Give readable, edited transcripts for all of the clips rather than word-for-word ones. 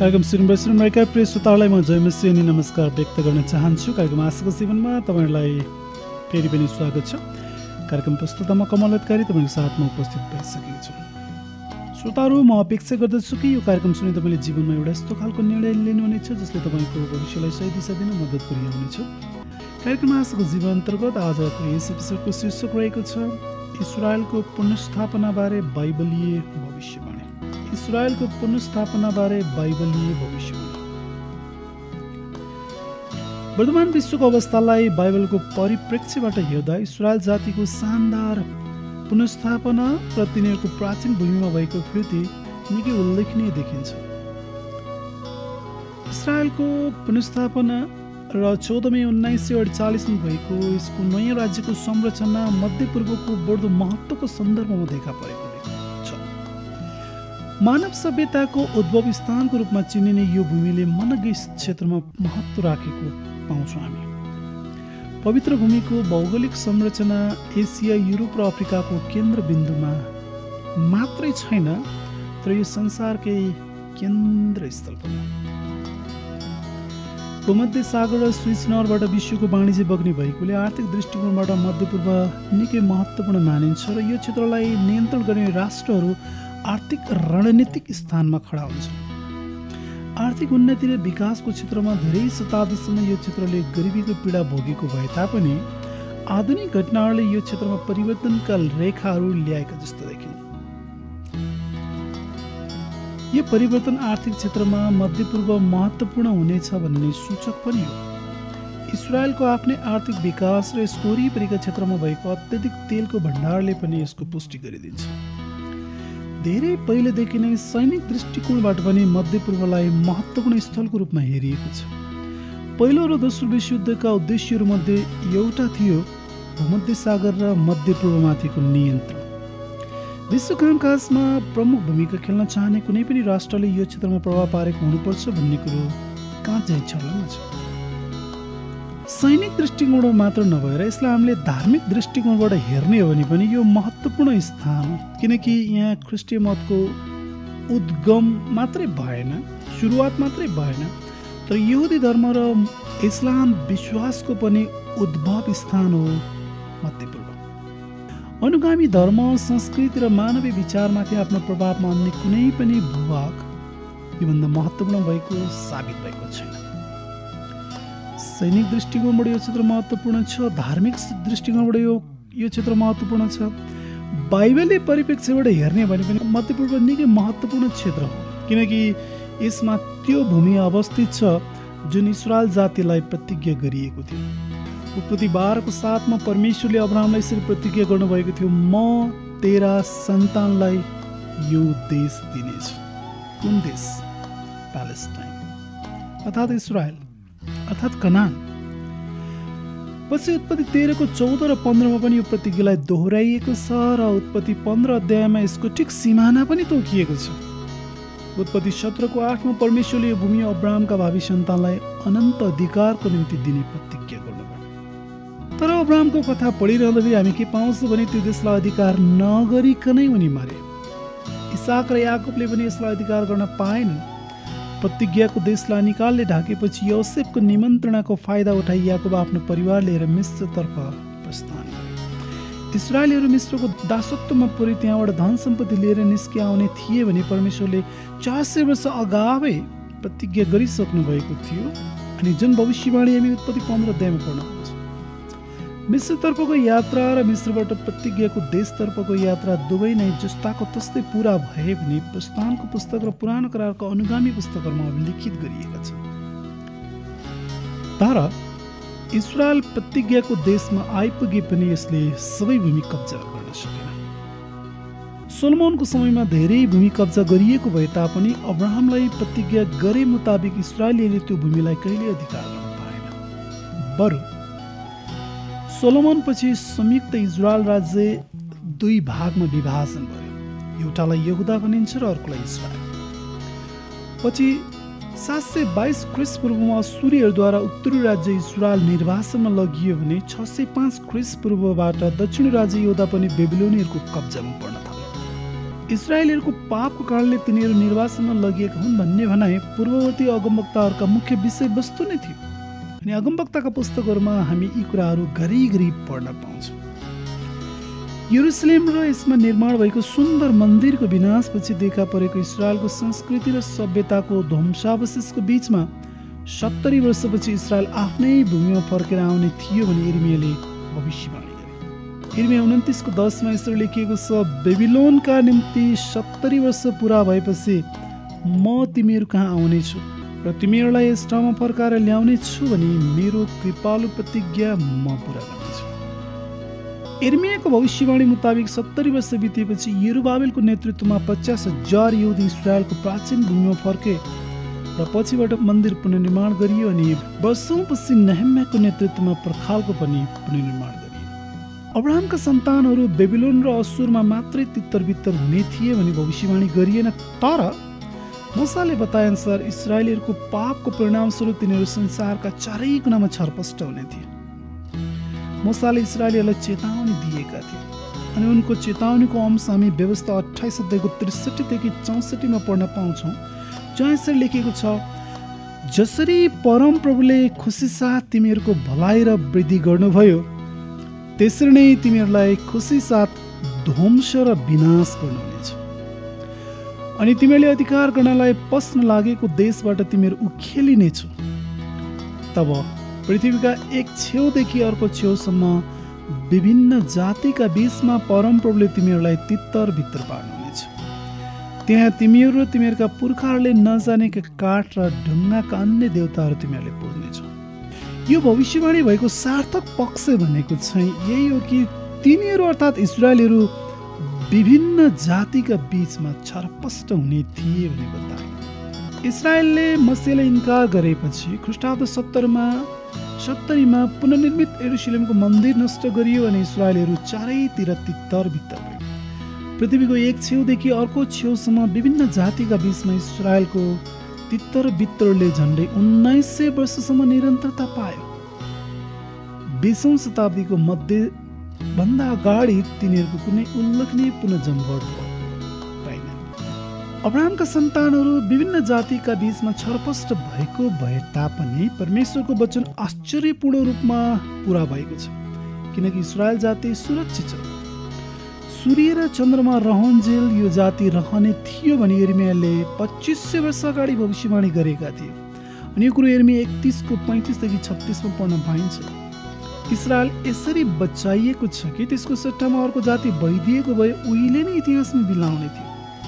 कार्यक्रम सुनिरहेका प्रिय श्रोताहरूलाई म जयमसी अनि नमस्कार व्यक्त गर्न चाहन्छु। कार्यक्रम आशाको जीवनमा तपाईँहरूलाई फेरि पनि स्वागत छ। कार्यक्रम प्रस्तुतामा कमल अधिकारी तपाईँको साथमा उपस्थित भइसकेको छु। श्रोताहरू, म अपेक्षा गर्दछु कि यो कार्यक्रम सुनि तपाईँले जीवनमा एउटा यस्तो खालको निर्णय लिनुहुनेछ जसले तपाईँको भविष्यलाई सही दिशा दिन मद्दत पुर्याउनेछ। कार्यक्रम आशाको जीवन अन्तर्गत आजको यस एपिसोडको शीर्षक रहेको छ इस्रायलको पुनर्स्थापनाबारे बाइबलीय भविष्यवाणी। इस्रायलको पुनर्स्थापनाबारे बाइबलीय भविष्यवाणी। वर्तमान विश्वको अवस्थालाई बाइबलको परिप्रेक्ष्यबाट हेर्दा इस्रायल जातिको शानदार पुनर्स्थापना र तिनीहरूको प्राचीन भूमिमा भएको फिर्ती निकै उल्लेखनीय देखिन्छ। इस्रायलको पुनर्स्थापना र 14 मे 1948 भएको यसको नयाँ राज्यको संरचना मध्यपूर्वको बढ्दो महत्त्वको सन्दर्भमा देखा परेको छ। मानव सभ्यताको उद्भव स्थानको रूपमा चिनिने यो भूमिले मनग्रह क्षेत्रमा महत्त्व राखेको पाउँछौँ हामी। पवित्र भूमिको भौगोलिक संरचना एसिया, युरोप र अफ्रिकाको केन्द्रबिन्दुमा मात्रै छैन, तर यो संसारकै केन्द्रस्थल पनि। भूमध्य सागर र स्विस नहरबाट विश्वको वाणिज्य बग्ने भएकोले आर्थिक दृष्टिकोणबाट मध्यपूर्व निकै महत्त्वपूर्ण मानिन्छ र यो क्षेत्रलाई नियन्त्रण गर्ने राष्ट्रहरू आर्थिक रणनीतिक स्थानमा खडा हुन्छन्। आर्थिक उन्नति र विकासको क्षेत्रमा धेरै शताब्दीसम्म यो क्षेत्रले गरिबीको पीडा भोगेको भए तापनि आधुनिक घटनाहरूले यो क्षेत्रमा परिवर्तनका रेखाहरू ल्याएका जस्तो देखिन्छ। यो परिवर्तन आर्थिक क्षेत्रमा मध्यपूर्व महत्त्वपूर्ण हुनेछ भन्ने सूचक पनि हो। इस्रायलको आफ्नै आर्थिक विकास र यसको वरिपरिका क्षेत्रमा भएको अत्यधिक तेलको भण्डारले पनि यसको पुष्टि गरिदिन्छ। धेरै पहिलेदेखि नै सैनिक दृष्टिकोणबाट पनि मध्यपूर्वलाई महत्त्वपूर्ण स्थलको रूपमा हेरिएको छ। पहिलो र दोस्रो विश्वयुद्धका उद्देश्यहरूमध्ये एउटा थियो भूमध्य सागर र मध्यपूर्वमाथिको नियन्त्रण। विश्व कामकाजमा प्रमुख भूमिका खेल्न चाहने कुनै पनि राष्ट्रले यो क्षेत्रमा प्रभाव पारेको हुनुपर्छ भन्ने कुरो काँचै छलमा छ। सैनिक दृष्टिकोणबाट मात्र नभएर यसलाई हामीले धार्मिक दृष्टिकोणबाट हेर्ने हो भने पनि यो महत्त्वपूर्ण स्थान हो, किनकि यहाँ ख्रिस्टीय मतको उद्गम मात्रै भएन, सुरुवात मात्रै भएन, तर यहुदी धर्म र इस्लाम विश्वासको पनि उद्भव स्थान हो मध्यपूर्व। अनुगामी धर्म, संस्कृति र मानवीय विचारमाथि आफ्नो प्रभावमा अन्य कुनै पनि भूभाग योभन्दा महत्त्वपूर्ण भएको साबित भएको छैन। सैनिक दृष्टिकोणबाट यो क्षेत्र महत्त्वपूर्ण छ, धार्मिक दृष्टिकोणबाट यो क्षेत्र महत्त्वपूर्ण छ। बाइबलीय परिप्रेक्ष्यबाट हेर्ने भने पनि मध्यपूर्व निकै महत्त्वपूर्ण क्षेत्र हो, किनकि यसमा त्यो भूमि अवस्थित छ जुन इस्रायल जातिलाई प्रतिज्ञा गरिएको थियो। उत्पत्ति 12:7 परमेश्वरले अब्राहमलाई यसरी प्रतिज्ञा गर्नुभएको थियो, म तेरा सन्तानलाई यो देश दिनेछु। कुन देश? प्यालेस्टाइन अर्थात् इस्रायल अर्थात् कनान। पछि उत्पत्ति 13:14 र 15 पनि यो प्रतिज्ञालाई दोहोऱ्याइएको छ र उत्पत्ति 15 अध्यायमा यसको ठिक सिमाना पनि तोकिएको छ। उत्पत्ति 17:8 परमेश्वरले यो भूमि अब्राहमका भावी सन्तानलाई अनन्त अधिकारको निम्ति दिने प्रतिज्ञा गर्नुभयो। तर अब्राहमको कथा पढिरहँदाखेरि हामी के पाउँछौँ भने त्यो देशलाई अधिकार नगरिकनै उनी मरे। इसाक र याकुबले पनि यसलाई अधिकार गर्न पाएनन्। प्रतिज्ञाको देशलाई निकालले ढाकेपछि योसेफको निमन्त्रणाको फाइदा उठाई याकुब आफ्नो परिवार लिएर मिस्रतर्फ प्रस्थान गरे। इस्रायलीहरू मिस्रको दासत्वमा परि त्यहाँबाट धन सम्पत्ति लिएर निस्किआउने थिए भने परमेश्वरले 400 वर्ष अगावै प्रतिज्ञा गरिसक्नु भएको थियो। अनि जुन भविष्यवाणी हामी उत्पत्ति 15 अध्यायमा पढ्न पाउँछौँ। मिस्रतर्फको यात्रा र मिस्रबाट प्रतिज्ञाको देशतर्फको यात्रा दुवै नै जस्ताको तस्तै पुरा भए भने प्रस्थानको पुस्तक र पुरानो करारको अनुगामी पुस्तकहरूमा अभिलिखित गरिएका छन्। तर इस्रायल प्रतिज्ञाको देशमा आइपुगे पनि यसले सबै भूमि कब्जा गर्न सकेन। सोलोमनको समयमा धेरै भूमि कब्जा गरिएको भए तापनि अब्राहमलाई प्रतिज्ञा गरे मुताबिक इस्रायलीले त्यो भूमिलाई कहिले अधिकार गर्न पाएन। बरु सोलोमनपछि संयुक्त इजरायल राज्य दुई भागमा विभाजन भयो। एउटालाई यहुदा भनिन्छ र अर्कोलाई इस्रायल। पछि 722 ख्रिस्ट पूर्वमा अश्शूरीहरूद्वारा उत्तरी राज्य इस्रायल निर्वासनमा लगियो भने 605 ख्रिस्ट पूर्वबाट दक्षिणी राज्य यहुदा पनि बेबिलोनीहरूको कब्जामा पर्न थाल्यो। इस्राएलीहरूको पापको कारणले तिनीहरू निर्वासनमा लगिएका हुन् भन्ने भनाइ पूर्ववर्ती अगमवक्ताहरूका मुख्य विषयवस्तु नै थियो। अनि अगमवक्ताका पुस्तकहरूमा हामी यी कुराहरू घरिघरि पढ्न पाउँछौँ। यरुसलेम र यसमा निर्माण भएको सुन्दर मन्दिरको विनाशपछि देखा परेको इस्राएलको संस्कृति र सभ्यताको ध्वंसावशेषको बीचमा 70 वर्षपछि इस्राएल आफ्नै भूमिमा फर्केर आउने थियो भने यिर्मियाले भविष्यवाणी गरे। यिर्मिया 29 को 10 मा यसरी लेखिएको छ, बेबिलोनका निम्ति 70 वर्ष पुरा भएपछि म तिमीहरू कहाँ आउनेछु र तिमीहरूलाई यस ठाउँमा फर्काएर ल्याउने छु भने मेरो कृपालु प्रतिज्ञा म पुरा गर्नेछु। यिर्मियाको भविष्यवाणी मुताबिक 70 वर्ष बितेपछि यरुबाबेलको नेतृत्वमा 50,000 यहुदी इस्राएलको प्राचीन भूमिमा फर्के र पछिबाट मन्दिर पुनर्निर्माण गरियो अनि वर्षौंपछि नेहेम्याको नेतृत्वमा पर्खालको पनि पुनर्निर्माण गरियो। अब्राहमका सन्तानहरू बेबिलोन र असुरमा मात्रै तित्तरबित्तर हुने थिए भनी भविष्यवाणी गरिएन, तर मूसाले बताएअनुसार इस्राएलीहरूको पापको परिणामस्वरूप तिनीहरू संसारका चारै कुनामा छरपष्ट हुने थिए। मूसाले इस्राएलीहरूलाई चेतावनी दिएका थिए अनि उनको चेतावनीको अंश हामी व्यवस्था 28 अध्यायको 63 देखि 64 मा पढ्न पाउँछौँ, जहाँ यसरी लेखिएको छ, जसरी परम प्रभुले खुसी साथ तिमीहरूको भलाइ र वृद्धि गर्नुभयो त्यसरी नै तिमीहरूलाई खुसी साथ ध्वंस र विनाश गर्नुहुनेछ। अनि तिमीहरूले अधिकार गर्नलाई पस्न लागेको देशबाट तिमीहरू उखेलिनेछौ। तब पृथ्वीका एक छेउदेखि अर्को छेउसम्म विभिन्न जातिका बीचमा परम प्रभुले तिमीहरूलाई तित्तर भित्र पार्नुहुनेछ। त्यहाँ तिमीहरू र तिमीहरूका पुर्खाहरूले नजानेका काठ र ढुङ्गाका अन्य देवताहरू तिमीहरूले पुज्नेछौ। यो भविष्यवाणी भएको सार्थक पक्ष भनेको चाहिँ यही हो कि तिनीहरू अर्थात् इस्राएलीहरू विभिन्न जातिका बीचमा छरपष्ट हुने थिए भन्ने बताए। इस्राएलले मसीहलाई इन्कार गरेपछि ख्रीष्टाब्द 70 मा पुनर्निर्मित यरुसलेमको मन्दिर नष्ट गरियो अनि इस्राएलीहरू चारैतिर तित्तर भित्तर भयो। पृथ्वीको एक छेउदेखि अर्को छेउसम्म विभिन्न जातिका बीचमा इस्राएलको तित्तर बित्तरले झन्डै 1900 वर्षसम्म निरन्तरता पायो। 20औं शताब्दीको मध्यभन्दा अगाडि तिनीहरूको कुनै उल्लेखनीय पुनर्जन्मबाट पाइन। अब्राहमका सन्तानहरू विभिन्न जातिका बीचमा छरपष्ट भएको भए तापनि परमेश्वरको वचन आश्चर्यपूर्ण रूपमा पूरा भएको छ, किनकि इस्राएल जाति सुरक्षित छ। सूर्य र चन्द्रमा रहन्जेल यो जाति रहने थियो भने यिर्मियाले 2500 वर्ष अगाडि भविष्यवाणी गरेका थिए। अनि यो कुरो यिर्मिया 31 को 35 देखि 36 मा पढ्न पाइन्छ। इस्राएल यसरी बचाइएको छ कि त्यसको सट्टामा अर्को जाति भइदिएको भए उहिले नै इतिहासमा बिलाउने थियो।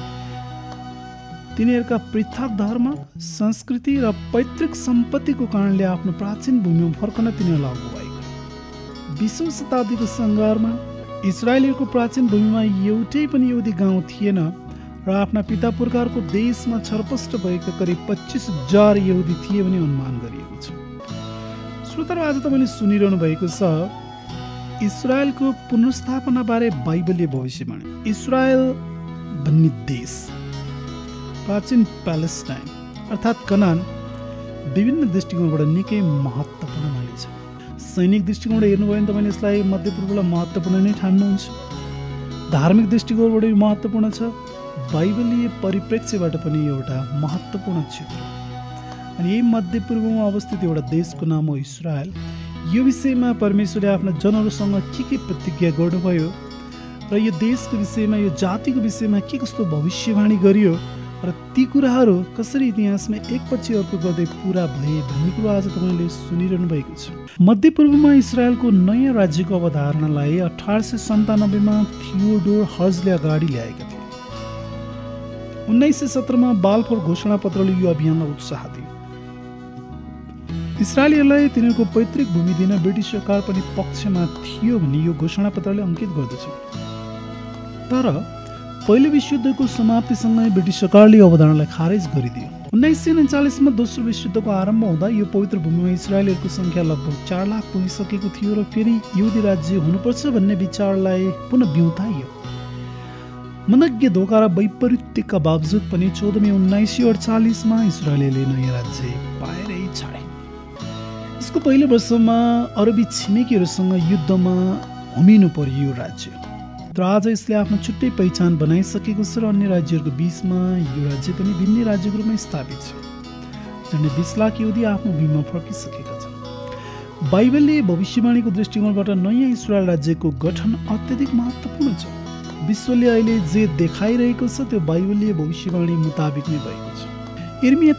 तिनीहरूका पृथक धर्म, संस्कृति र पैतृक सम्पत्तिको कारणले आफ्नो प्राचीन भूमिमा फर्कन तिनीहरूलाई अगुवाई गर्यो। 20औं शताब्दीको सङ्घारमा इस्राएलीहरूको प्राचीन भूमिमा एउटै पनि यहुदी गाउँ थिएन र आफ्ना पिता पुर्खाहरूको देशमा छरपष्ट भएका करिब 25,000 यहुदी थिए भनी अनुमान गरिएको छ। श्रोताहरू, आज तपाईँले सुनिरहनु भएको छ इस्राएलको पुनर्स्थापना बारे बाइबलीय भविष्यवाणी। इस्राएल भन्ने देश, प्राचीन प्यालेस्टाइन अर्थात् कनान विभिन्न दृष्टिकोणबाट निकै महत्त्वपूर्ण मानिन्छ। सैनिक दृष्टिकोणबाट हेर्नुभयो भने तपाईँले यसलाई मध्यपूर्वलाई महत्त्वपूर्ण नै ठान्नुहुन्छ। धार्मिक दृष्टिकोणबाट पनि महत्त्वपूर्ण छ। बाइबलीय परिप्रेक्ष्यबाट पनि एउटा महत्त्वपूर्ण क्षेत्र। अनि यही मध्यपूर्वमा अवस्थित एउटा देशको नाम हो इस्राएल। यो विषयमा परमेश्वरले आफ्ना जनहरूसँग के प्रतिज्ञा गर्नुभयो र यो देशको विषयमा, यो जातिको विषयमा के कस्तो भविष्यवाणी गरियो र ती कुराहरू कसरी इतिहासमा एकपछि अर्को गर्दै पुरा भए भन्ने कुरो आज तपाईँले सुनिरहनु भएको छ। मध्यपूर्वमा इस्राएलको नयाँ राज्यको अवधारणालाई 1897 मा थियोडोर हर्जले अगाडि ल्याएका थिए। 1917 मा बालफोर घोषणापत्रले यो अभियानलाई उत्साह दियो। इस्राएलीहरूलाई तिनीहरूको पैतृक भूमि दिन ब्रिटिस सरकार पनि पक्षमा थियो भन्ने यो घोषणापत्रले अङ्कित गर्दछ। तर पहिलो विश्वयुद्धको समाप्तिसँगै ब्रिटिस सरकारले अवधारणालाई खारेज गरिदियो। 1939 मा दोस्रो विश्वयुद्धको आरम्भ हुँदा यो पवित्र भूमिमा इस्राएलीहरूको सङ्ख्या लगभग 4 लाख पुगिसकेको थियो र फेरि यहुदी राज्य हुनुपर्छ भन्ने विचारलाई पुनः बिउताइयो। मनज्ञ धोका र वैपरीत्यका बावजुद पनि 14 मे 1948 मा इस्राएलीले नयाँ राज्य पाएरै छाडे। यसको पहिलो वर्षमा अरबी छिमेकीहरूसँग युद्धमा होमिनु पर्यो यो राज्य। तर आज यसले आफ्नो छुट्टै पहिचान बनाइसकेको छ र अन्य राज्यहरूको बीचमा यो राज्य पनि भिन्नै राज्यको रूपमा स्थापित छ। झन्डै 20 लाख यहुदी आफ्नो भूमिमा फर्किसकेका छन्। बाइबलले भविष्यवाणीको दृष्टिकोणबाट नयाँ इस्रायल राज्यको गठन अत्यधिक महत्त्वपूर्ण छ। विश्वले अहिले जे देखाइरहेको छ त्यो बाइबलीय भविष्यवाणी मुताबिक नै भएको छ। यिर्मिया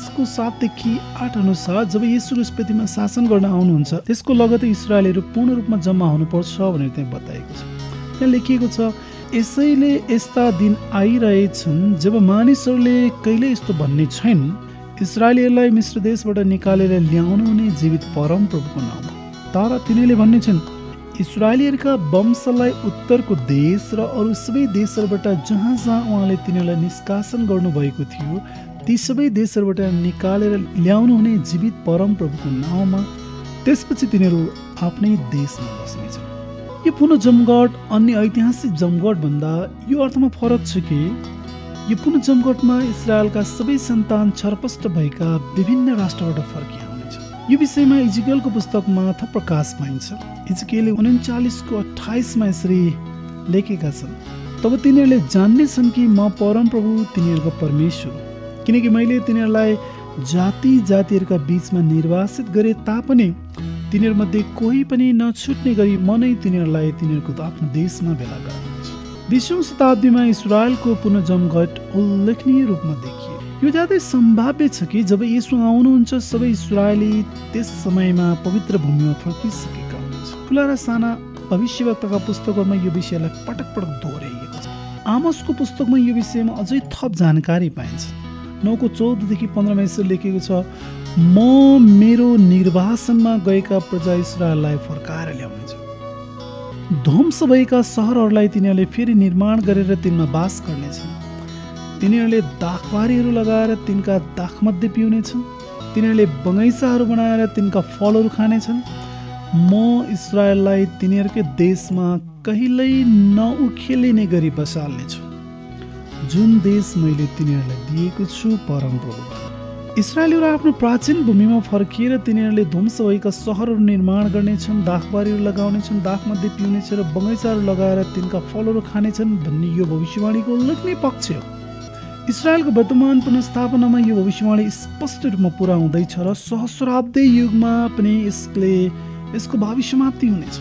23:7-8 अनुसार जब येशू पृथ्वीमा शासन गर्न आउनुहुन्छ त्यसको लगतै इस्रायलीहरू पूर्ण रूपमा जम्मा हुनुपर्छ भनेर त्यहाँ बताएको छ। त्यहाँ लेखिएको छ, यसैले यस्ता दिन आइरहेछन् जब मानिसहरूले कहिले यस्तो भन्ने छैन, इस्रायलीहरूलाई मिश्र देशबाट निकालेर ल्याउनु हुने जीवित परमप्रभुको नाउँमा। तर तिनीहरूले भन्ने छन्, इस्रायलीहरूका वंशलाई उत्तरको देश र अरू सबै देशहरूबाट जहाँ जहाँ उहाँले तिनीहरूलाई निष्कासन गर्नुभएको थियो ती सबै देशहरूबाट निकालेर ल्याउनु हुने जीवित परमप्रभुको नाउँमा। त्यसपछि तिनीहरू आफ्नै देशमा बस्नेछन्। यो पुनः जमघट अन्य ऐतिहासिक जमघट भन्दा यो अर्थमा फरक छ कि यो पुनः जमघटमा इस्रायलका सबै सन्तान छरपष्ट भएका विभिन्न राष्ट्रबाट फर्किया हुनेछ। यो विषयमा इजिकेलको पुस्तकमा थप प्रकाश पाइन्छ। इजिकेलले 39:28 यसरी लेखेका छन्, तब तिनीहरूले जान्नेछन् कि म परमप्रभु तिनीहरूको परमेश्वर, किनकि मैले तिनीहरूलाई जाति जातिहरूका बीचमा निर्वासित गरे तापनि तिनीहरूमध्ये कोही पनि नछुट्ने गरी म नै तिनीहरूलाई तिनीहरूको आफ्नो देशमा भेला गराउँछु। 20औं शताब्दीमा इस्रायलको पुनः जमघट उल्लेखनीय रूपमा देखियो। यो ज्यादै सम्भाव्य छ कि जब येशू आउनुहुन्छ सबै इस्रायली त्यस समयमा पवित्र भूमिमा फर्किसकेका हुनुहुन्छ। ठुला र साना भविष्यवक्ताका पुस्तकहरूमा यो विषयलाई पटक पटक दोहोऱ्याइएको छ। आमोसको पुस्तकमा यो विषयमा अझै थप जानकारी पाइन्छ। 9:14-15 यसरी लेखेको छ, म मेरो निर्वासनमा गएका प्रजा इस्रायललाई फर्काएर ल्याउनेछु। ध्वंस भएका सहरहरूलाई तिनीहरूले फेरि निर्माण गरेर तिनमा बास गर्नेछन्। तिनीहरूले दाखबारीहरू लगाएर तिनका दाखमध्ये पिउनेछन्। तिनीहरूले बगैँचाहरू बनाएर तिनका फलहरू खानेछन्। म इस्रायललाई तिनीहरूकै देशमा कहिल्यै नउखेलिने गरी बसाल्नेछु, जुन देश मैले तिनीहरूलाई दिएको छु, परमप्रभु। इस्रायलीहरू आफ्नो प्राचीन भूमिमा फर्किएर तिनीहरूले ध्वंस भएका सहरहरू निर्माण गर्नेछन्, दाखबारीहरू लगाउनेछन्, दाखमध्ये पिउनेछ र बगैँचाहरू लगाएर तिनका फलहरू खानेछन् भन्ने यो भविष्यवाणीको उल्लेखनीय पक्ष हो। इस्रायलको वर्तमान पुनर्स्थापनामा यो भविष्यवाणी स्पष्ट रूपमा पुरा हुँदैछ र सहस्राब्दी युगमा पनि यसको भावी समाप्ति हुनेछ।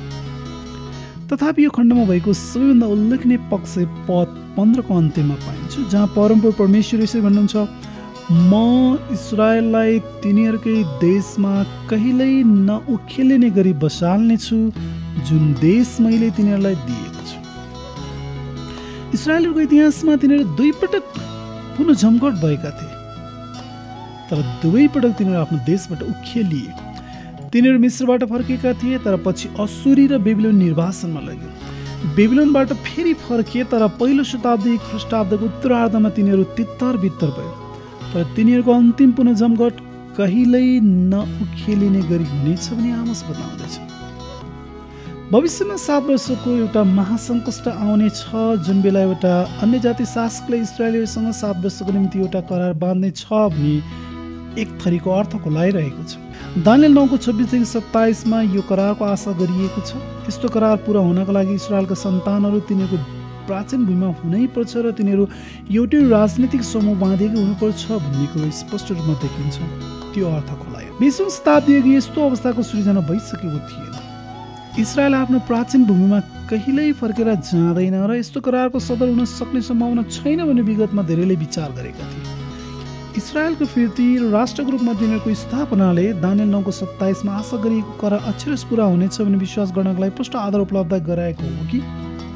तथापि यो खण्डमा भएको सबैभन्दा उल्लेखनीय पक्ष पद 15 को अन्त्यमा पाइन्छ, जहाँ परमप्रभु परमेश्वर यसरी भन्नुहुन्छ, म इस्रायललाई तिनीहरूकै देशमा कहिल्यै नउखेलिने गरी बसाल्नेछु, जुन देश मैले तिनीहरूलाई दिएको छु। इस्रायलहरूको इतिहासमा तिनीहरू 2 पटक पुनः जमघट भएका थिए, तर 2 पटक तिनीहरू आफ्नो देशबाट उखेलिए। तिनीहरू मिस्रबाट फर्केका थिए, तर पछि असुरी र बेबिलोन निर्वासनमा लग्यो। बेबिलोनबाट फेरि फर्किए, तर पहिलो शताब्दी ख्रीष्टाब्दको उत्तरार्धमा तिनीहरू तित्तर-बित्तर भयो। तर तिनीहरूको अन्तिम पुनः जमघट कहिल्यै नउखेलिने गरी हुनेछ भनी आमोस बताउँदैछ। भविष्यमा 7 वर्षको एउटा महासङ्कट आउने छ, जुन बेला एउटा अन्य जाति शासकले इस्रायलीहरूसँग 7 वर्षको निम्ति एउटा करार बाँध्ने छ भनी एक थरीको अर्थ खुलाइरहेको छ। दानियल 9:26-27 यो करारको आशा गरिएको छ। यस्तो करार पुरा हुनको लागि इस्रायलका सन्तानहरू तिनीहरूको प्राचीन भूमिमा हुनै पर्छ र तिनीहरू एउटै राजनीतिक समूह बाँधेको हुनुपर्छ भन्ने कुरो स्पष्ट रूपमा देखिन्छ। त्यो अर्थ खुलायो। 20औं शताब्दीको यस्तो अवस्थाको सृजना भइसकेको थिएन। इस्रायल आफ्नो प्राचीन भूमिमा कहिल्यै फर्केर जाँदैन र यस्तो करारको सदर हुन सक्ने सम्भावना छैन भन्ने विगतमा धेरैले विचार गरेका थिए। इस्रायलको फिर्ती र राष्ट्रको रूपमा तिनीहरूको स्थापनाले दानियल 9:27 आशा गरिएको करार अक्षरश पुरा हुनेछ भन्ने विश्वास गर्नको लागि प्रष्ट आधार उपलब्ध गराएको हो कि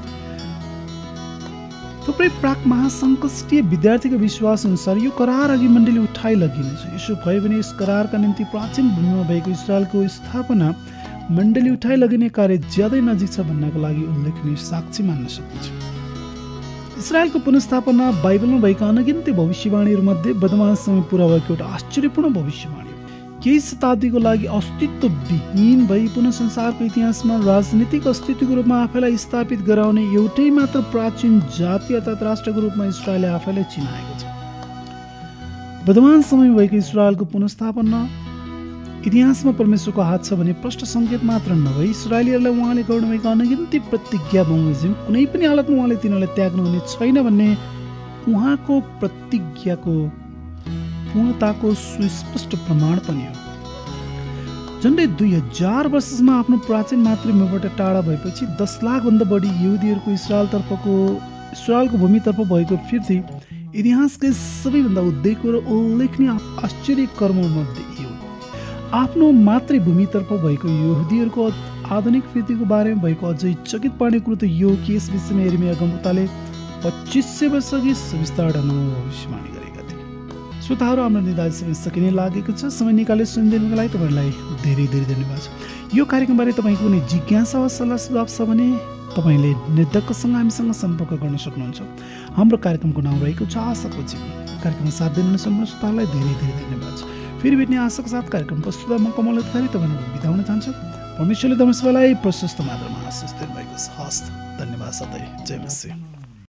थुप्रै प्राक महासङ्कष्टीय विद्यार्थीको विश्वास अनुसार यो करार अघि मण्डली उठाइ लगिनेछ। यसो भयो भने यस करारका निम्ति प्राचीन भूमिमा भएको इस्रायलको स्थापना मण्डली उठाइ लगिने कार्य ज्यादै नजिक छ भन्नको लागि उल्लेखनीय साक्षी मान्न सकिन्छ। इस्रायलको पुनर्स्थापना बाइबलमा भएका अनगिन्ती भविष्यवाणीहरूमध्ये वर्तमान समय पुरा भएको एउटा आश्चर्यपूर्ण भविष्यवाणी हो। केही शताब्दीको लागि अस्तित्वविहीन भई पुनः संसारको इतिहासमा राजनीतिक अस्तित्वको रूपमा आफैलाई स्थापित गराउने एउटै मात्र प्राचीन जाति अर्थात् राष्ट्रको रूपमा इस्रायलले आफैलाई चिनाएको छ। वर्तमान समय भएको इस्रायलको पुनर्स्थापना इतिहासमा परमेश्वरको हात छ भने प्रष्ट सङ्केत मात्र नभई इस्राएलीहरूलाई उहाँले गर्नुभएका अनगिन्ती प्रतिज्ञा बमोजिम कुनै पनि हालतमा उहाँले तिनीहरूलाई त्याग्नुहुने छैन भन्ने उहाँको प्रतिज्ञाको पूर्णताको सुस्पष्ट प्रमाण पनि हो। झन्डै 2000 वर्षसम्म आफ्नो प्राचीन मातृभूमिबाट टाढा भएपछि 10 लाखभन्दा बढी यहुदीहरूको इस्रायलको भूमितर्फ भएको फिर्ती इतिहासकै सबैभन्दा उद्देश्य र उल्लेखनीय आश्चर्य कर्ममध्ये यो। आफ्नो मातृभूमितर्फ भएको यहुदीहरूको आधुनिक फिर्तीको बारेमा भएको अझै चकित पार्ने कुरो त यो कि यस विषयमा यिर्मया अगमवक्ताले 2500 वर्षअघि सविस्तार ढङ्गमा भविष्यवाणी गरेका थिए। श्रोताहरू, हाम्रो निर्धारित समय सकिने लागेको छ। समय निकालेर सुनिदिनुको लागि तपाईँहरूलाई धेरै धेरै धन्यवाद छ। यो कार्यक्रमबारे तपाईँको कुनै जिज्ञासा वा सल्लाह सुझाव छ भने तपाईँले निर्धक्कसँग हामीसँग सम्पर्क गर्न सक्नुहुन्छ। हाम्रो कार्यक्रमको नाम रहेको छ आशाको जीवन। कार्यक्रममा साथ दिनुहुने सम्पूर्ण श्रोताहरूलाई धेरै धेरै धन्यवाद छ। फेरि भेट्ने आशाको साथ कार्यक्रम प्रस्तुत म कमल अधिकारी तपाईँलाई बिदा हुन चाहन्छु। परमेश्वरले तपाईँ सबैलाई प्रशस्त मात्रामा आशिष दिनुभएको छ। हस्त, धन्यवाद। सधैँ जय मसीह।